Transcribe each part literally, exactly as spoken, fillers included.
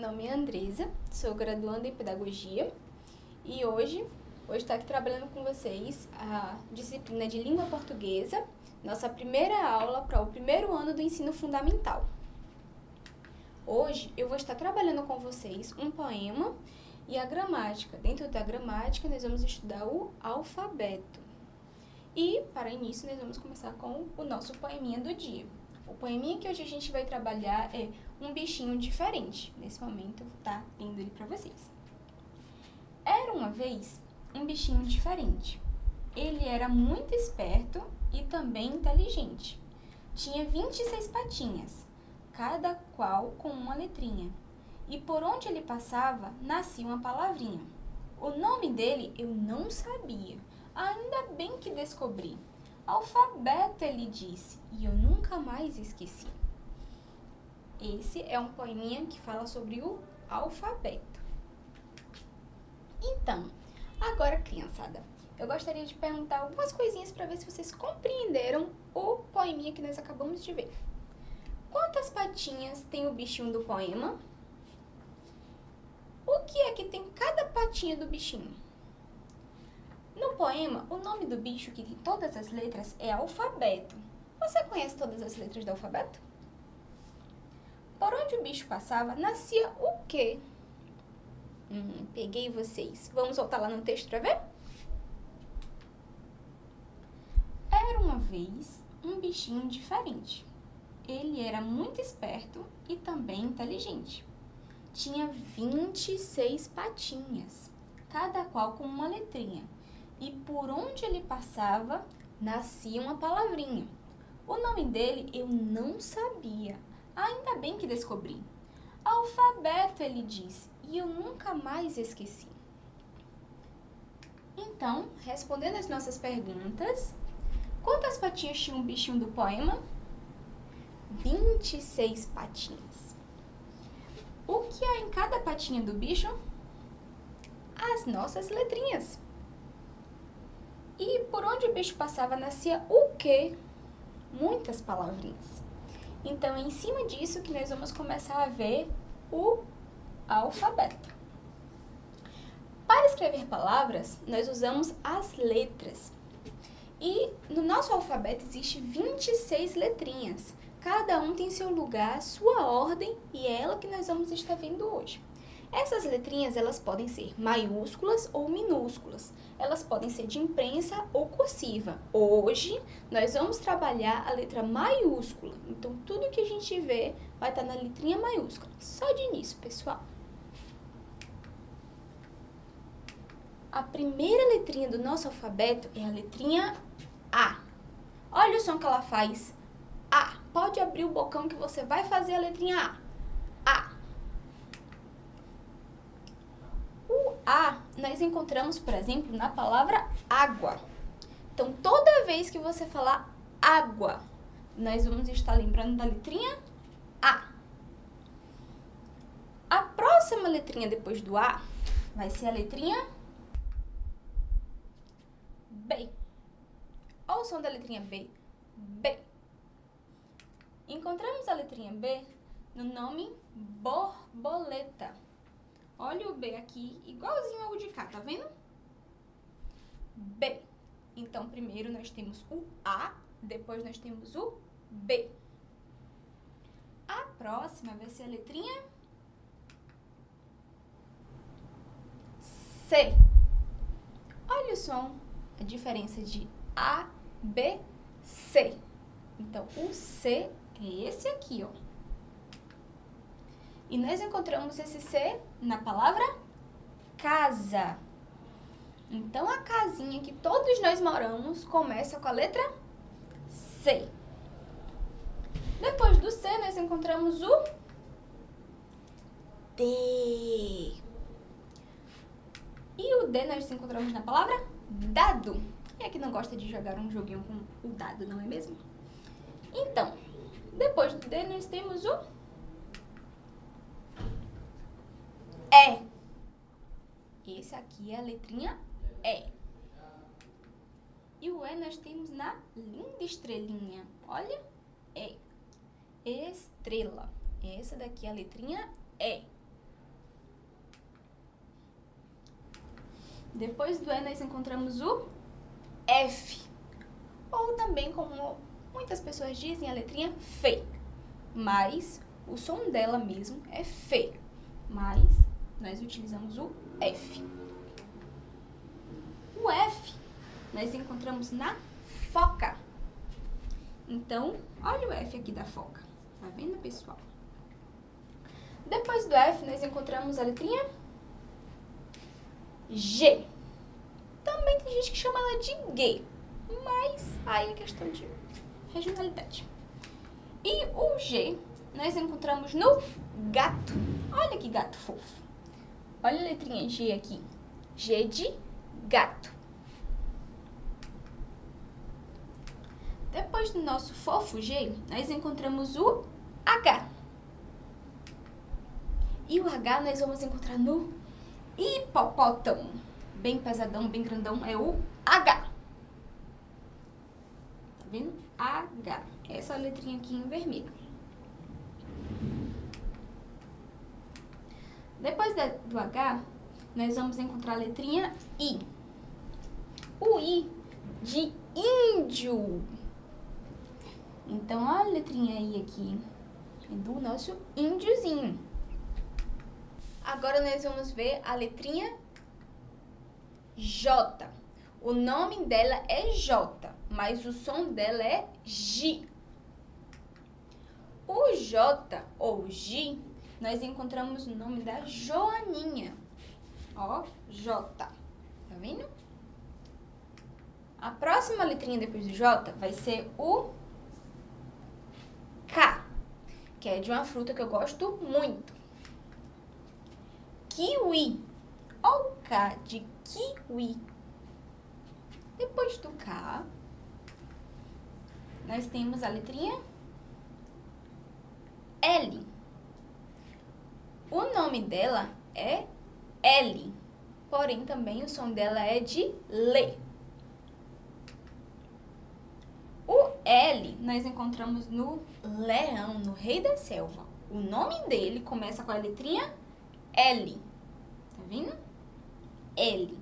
nome é Andresa, sou graduanda em Pedagogia e hoje vou estar aqui trabalhando com vocês a disciplina de Língua Portuguesa, nossa primeira aula para o primeiro ano do ensino fundamental. Hoje eu vou estar trabalhando com vocês um poema e a gramática. Dentro da gramática nós vamos estudar o alfabeto. E para início nós vamos começar com o nosso poeminha do dia. O poeminha que hoje a gente vai trabalhar é um bichinho diferente. Nesse momento eu vou estar lendo ele para vocês. Era uma vez um bichinho diferente. Ele era muito esperto e também inteligente. Tinha vinte e seis patinhas, cada qual com uma letrinha. E por onde ele passava, nascia uma palavrinha. O nome dele eu não sabia, ainda bem que descobri. Alfabeto, ele disse, e eu nunca mais esqueci. Esse é um poeminha que fala sobre o alfabeto. Então, agora, criançada, eu gostaria de perguntar algumas coisinhas para ver se vocês compreenderam o poeminha que nós acabamos de ver. Quantas patinhas tem o bichinho do poema? O que é que tem cada patinha do bichinho? No poema, o nome do bicho que tem todas as letras é alfabeto. Você conhece todas as letras do alfabeto? Por onde o bicho passava, nascia o quê? Hum, peguei vocês. Vamos voltar lá no texto para ver? Era uma vez um bichinho diferente. Ele era muito esperto e também inteligente. Tinha vinte e seis patinhas, cada qual com uma letrinha. E por onde ele passava, nascia uma palavrinha. O nome dele eu não sabia, ainda bem que descobri. Alfabeto, ele disse, e eu nunca mais esqueci. Então, respondendo as nossas perguntas, quantas patinhas tinha o bichinho do poema? vinte e seis patinhas. O que há em cada patinha do bicho? As nossas letrinhas. E por onde o bicho passava, nascia o quê? Muitas palavrinhas. Então, é em cima disso que nós vamos começar a ver o alfabeto. Para escrever palavras, nós usamos as letras. E no nosso alfabeto existe vinte e seis letrinhas. Cada um tem seu lugar, sua ordem, e é ela que nós vamos estar vendo hoje. Essas letrinhas, elas podem ser maiúsculas ou minúsculas. Elas podem ser de imprensa ou cursiva. Hoje, nós vamos trabalhar a letra maiúscula. Então, tudo que a gente vê vai estar na letrinha maiúscula. Só de início, pessoal. A primeira letrinha do nosso alfabeto é a letrinha A. Olha o som que ela faz. A. Pode abrir o bocão que você vai fazer a letrinha A. A. A, nós encontramos, por exemplo, na palavra água. Então, toda vez que você falar água, nós vamos estar lembrando da letrinha A. A próxima letrinha depois do A vai ser a letrinha B. Olha o som da letrinha B. B. Encontramos a letrinha B no nome borboleta. Olha o B aqui, igualzinho ao de cá, tá vendo? B. Então, primeiro nós temos o A, depois nós temos o B. A próxima vai ser a letrinha C. Olha o som, a diferença de A, B, C. Então, o C é esse aqui, ó. E nós encontramos esse C na palavra casa. Então, a casinha que todos nós moramos começa com a letra C. Depois do C, nós encontramos o D. E o D nós encontramos na palavra dado. Quem é que não gosta de jogar um joguinho com o dado, não é mesmo? Então, depois do D, nós temos o E. Esse aqui é a letrinha E. E o E nós temos na linda estrelinha. Olha, E. Estrela. Essa daqui é a letrinha E. Depois do E, nós encontramos o F. Ou também, como muitas pessoas dizem, a letrinha F. Mas o som dela mesmo é F. Mas nós utilizamos o F. O F nós encontramos na foca. Então, olha o F aqui da foca. Tá vendo, pessoal? Depois do F, nós encontramos a letrinha G. Também tem gente que chama ela de G, mas aí é questão de regionalidade. E o G, nós encontramos no gato. Olha que gato fofo. Olha a letrinha G aqui. G de gato. Depois do nosso fofo G, nós encontramos o H. E o H nós vamos encontrar no hipopótamo. Bem pesadão, bem grandão, é o H. Tá vendo? H. Essa letrinha aqui em vermelho. Depois do H, nós vamos encontrar a letrinha I. O I de índio. Então, a letrinha I aqui é do nosso índiozinho. Agora, nós vamos ver a letrinha J. O nome dela é J, mas o som dela é G. O J ou G, nós encontramos o nome da Joaninha. Ó, J. Tá vendo? A próxima letrinha depois do J vai ser o K, que é de uma fruta que eu gosto muito. Kiwi. Ó o K de kiwi. Depois do K, nós temos a letrinha L. O nome dela é L, porém também o som dela é de L. O L nós encontramos no leão, no rei da selva. O nome dele começa com a letrinha L. Tá vendo? L.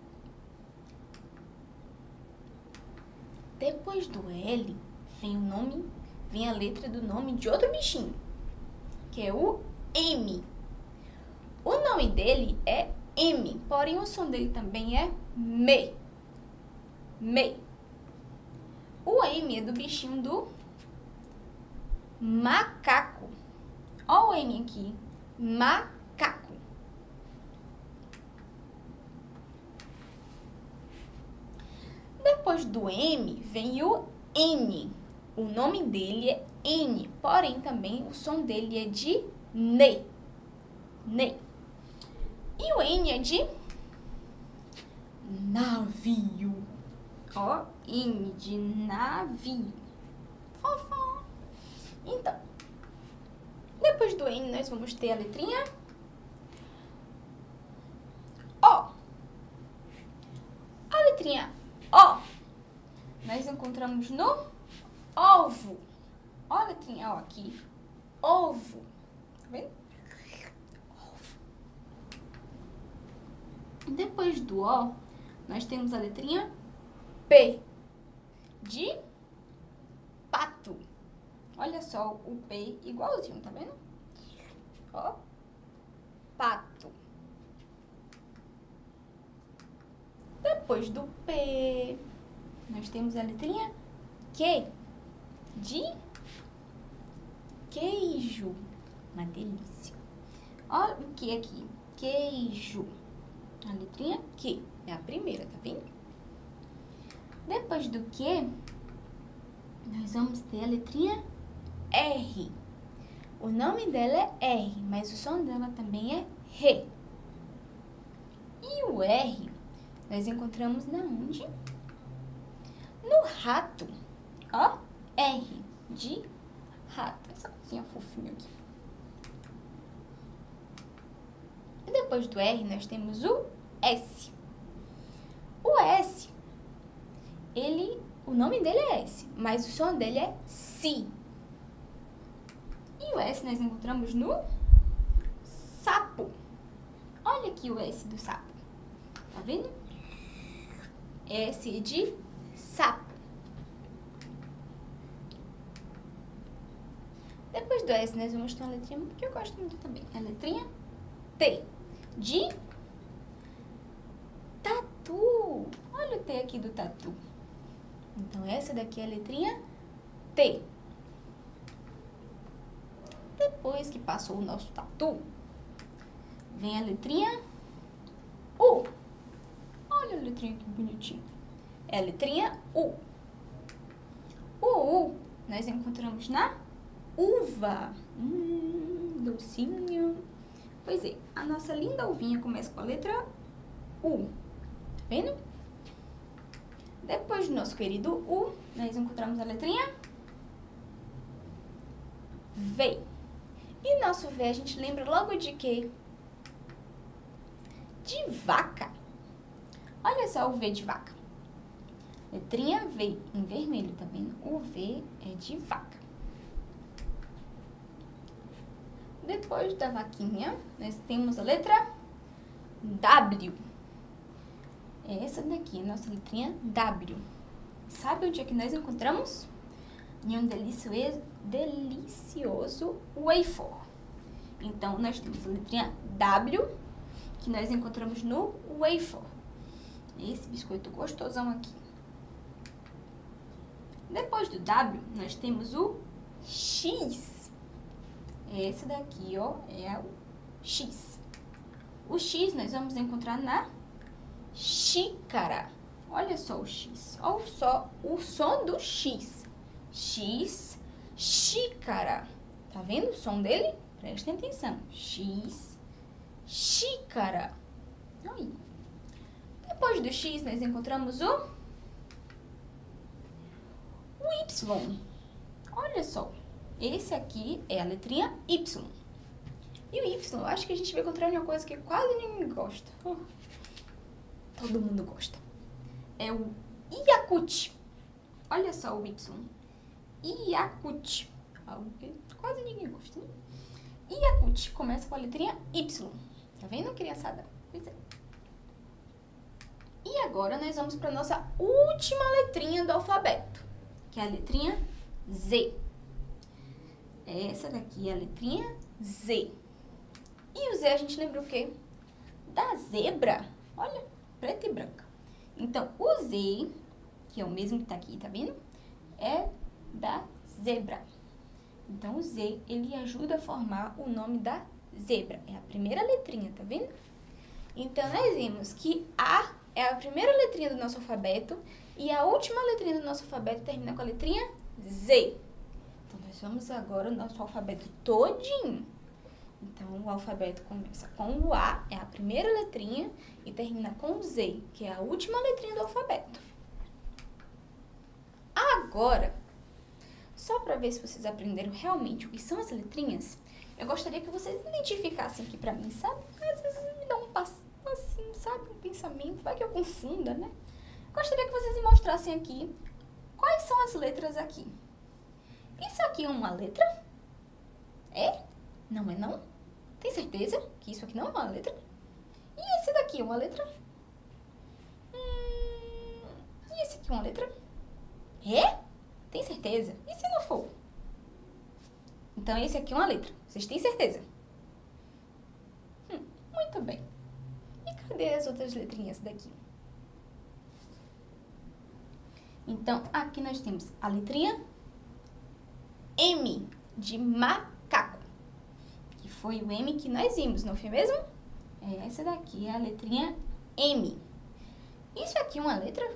Depois do L vem o nome, vem a letra do nome de outro bichinho, que é o M. O nome dele é M, porém o som dele também é me. Me. O M é do bichinho do macaco. Olha o M aqui. Macaco. Depois do M vem o N. O nome dele é N, porém também o som dele é de ne. Ne. E o N é de navio. Ó, N de navio. Fofó. Então, depois do N nós vamos ter a letrinha O. A letrinha O nós encontramos no ovo. Ó a letrinha O aqui. Ovo. Tá vendo? Ovo. Depois do O, nós temos a letrinha P. De pato. Olha só o P igualzinho, tá vendo? Ó. Pato. Depois do P, nós temos a letrinha Q. De queijo. Uma delícia. Olha o que aqui. Queijo. A letrinha Q. É a primeira, tá vendo? Depois do Q, nós vamos ter a letrinha R. O nome dela é R, mas o som dela também é R. E o R, nós encontramos na onde? No rato. Ó, R de rato. Essa coisinha fofinha aqui. E depois do R, nós temos o S. O S, ele, o nome dele é S, mas o som dele é Si. E o S nós encontramos no sapo. Olha aqui o S do sapo. Tá vendo? S de sapo. Depois do S, nós vamos ter uma letrinha que eu gosto muito também. É a letrinha T, de tatu. Olha o T aqui do tatu. Então, essa daqui é a letrinha T. Depois que passou o nosso tatu, vem a letrinha U. Olha a letrinha que bonitinha. É a letrinha U. O U nós encontramos na uva. Hum, docinho. Pois é, a nossa linda uvinha começa com a letra U. Tá vendo? Depois do nosso querido U, nós encontramos a letrinha V. E nosso V a gente lembra logo de quê? De vaca. Olha só o V de vaca. Letrinha V em vermelho, tá vendo? O V é de vaca. Depois da vaquinha, nós temos a letra W. Essa daqui é a nossa letrinha W. Sabe onde é que nós encontramos? Em um delicioso, delicioso wafer. Então, nós temos a letrinha W, que nós encontramos no wafer. Esse biscoito gostosão aqui. Depois do W, nós temos o X. Esse daqui, ó, é o X. O X nós vamos encontrar na xícara. Olha só o X. Olha só o som do X. X, xícara. Tá vendo o som dele? Prestem atenção. X, xícara. Aí. Depois do X, nós encontramos o, o Y. Olha só. Esse aqui é a letrinha Y. E o Y, eu acho que a gente vai encontrar uma coisa que quase ninguém gosta. Oh. Todo mundo gosta. É o Yakult. Olha só o Y. Yakult. Algo que quase ninguém gosta, né? Yakult começa com a letrinha Y. Tá vendo, criançada? Pois é. E agora nós vamos para nossa última letrinha do alfabeto, que é a letrinha Z. Essa daqui é a letrinha Z. E o Z a gente lembra o quê? Da zebra. Olha, preta e branca. Então, o Z, que é o mesmo que tá aqui, tá vendo? É da zebra. Então, o Z, ele ajuda a formar o nome da zebra. É a primeira letrinha, tá vendo? Então, nós vimos que A é a primeira letrinha do nosso alfabeto e a última letrinha do nosso alfabeto termina com a letrinha Z. Então, nós vamos agora o nosso alfabeto todinho. Então, o alfabeto começa com o A, é a primeira letrinha, e termina com o Z, que é a última letrinha do alfabeto. Agora, só para ver se vocês aprenderam realmente o que são as letrinhas, eu gostaria que vocês identificassem aqui para mim, sabe? Às vezes me dá um passo assim, sabe? Um pensamento, vai que eu confunda, né? Gostaria que vocês me mostrassem aqui quais são as letras aqui. Isso aqui é uma letra? É? Não é não? Tem certeza que isso aqui não é uma letra? E esse daqui é uma letra? Hum, e esse aqui é uma letra? É? Tem certeza? E se não for? Então, esse aqui é uma letra. Vocês têm certeza? Hum, muito bem. E cadê as outras letrinhas daqui? Então, aqui nós temos a letrinha M, de macaco. Que foi o M que nós vimos, não foi mesmo? Essa daqui é a letrinha M. Isso aqui é uma letra?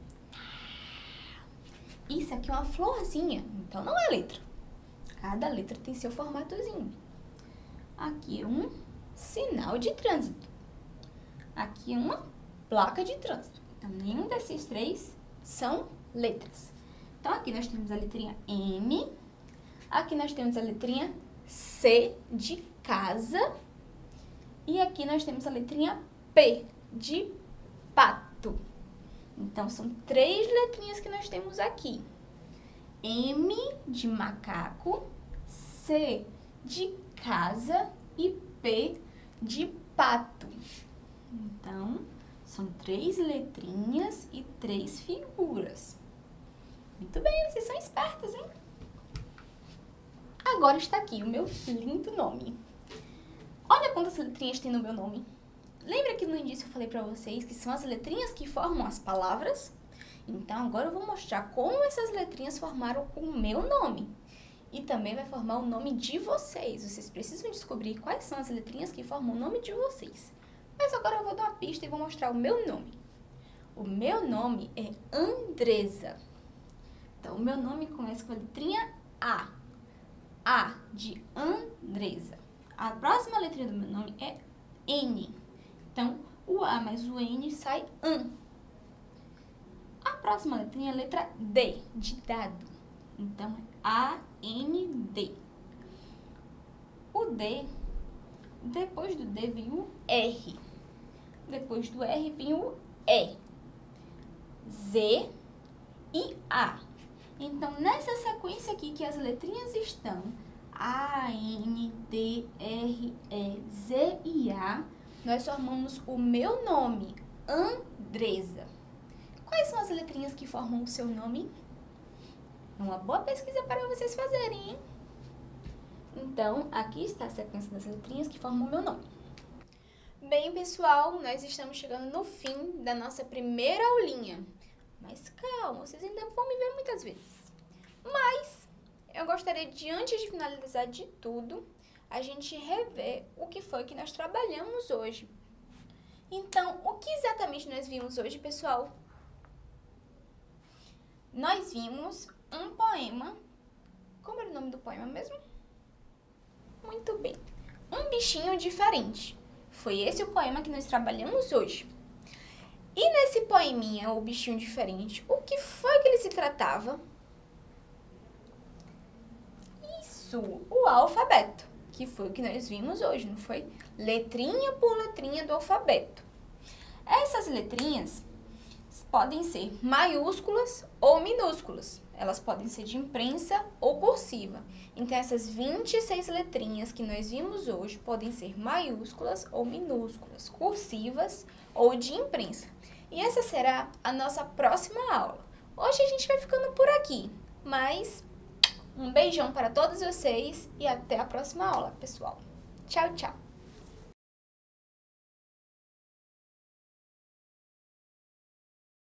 Isso aqui é uma florzinha, então não é letra. Cada letra tem seu formatozinho. Aqui é um sinal de trânsito. Aqui é uma placa de trânsito. Então, nenhum desses três são letras. Então, aqui nós temos a letrinha M. Aqui nós temos a letrinha C, de casa. E aqui nós temos a letrinha P, de pato. Então, são três letrinhas que nós temos aqui. M, de macaco, C, de casa e P, de pato. Então, São três letrinhas e três figuras. Muito bem, vocês são espertos, hein? Agora está aqui o meu lindo nome. Olha quantas letrinhas tem no meu nome. Lembra que no início eu falei para vocês que são as letrinhas que formam as palavras? Então, agora eu vou mostrar como essas letrinhas formaram o meu nome. E também vai formar o nome de vocês. Vocês precisam descobrir quais são as letrinhas que formam o nome de vocês. Mas agora eu vou dar uma pista e vou mostrar o meu nome. O meu nome é Andresa. Então, o meu nome começa com a letrinha A. A de Andresa. A próxima letrinha do meu nome é N. Então, o A mais o N sai An. A próxima letrinha é a letra D, de dado. Então, é A N D. O D, depois do D vem o R. Depois do R vem o E. Z e A. Então, nessa sequência aqui que as letrinhas estão, A, N, D, R, E, Z e A, nós formamos o meu nome, Andresa. Quais são as letrinhas que formam o seu nome? É uma boa pesquisa para vocês fazerem, hein? Então, aqui está a sequência das letrinhas que formam o meu nome. Bem, pessoal, nós estamos chegando no fim da nossa primeira aulinha. Mas calma, vocês ainda vão me ver muitas vezes. Mas eu gostaria de, antes de finalizar de tudo, a gente rever o que foi que nós trabalhamos hoje. Então, o que exatamente nós vimos hoje, pessoal? Nós vimos um poema. Como era o nome do poema mesmo? Muito bem. Um bichinho diferente. Foi esse o poema que nós trabalhamos hoje. E nesse poeminha, o bichinho diferente, o que foi que ele se tratava? Isso, o alfabeto, que foi o que nós vimos hoje, não foi? Letrinha por letrinha do alfabeto. Essas letrinhas podem ser maiúsculas ou minúsculas. Elas podem ser de imprensa ou cursiva. Então, essas vinte e seis letrinhas que nós vimos hoje podem ser maiúsculas ou minúsculas, cursivas ou de imprensa. E essa será a nossa próxima aula. Hoje a gente vai ficando por aqui, mas um beijão para todos vocês e até a próxima aula, pessoal. Tchau, tchau!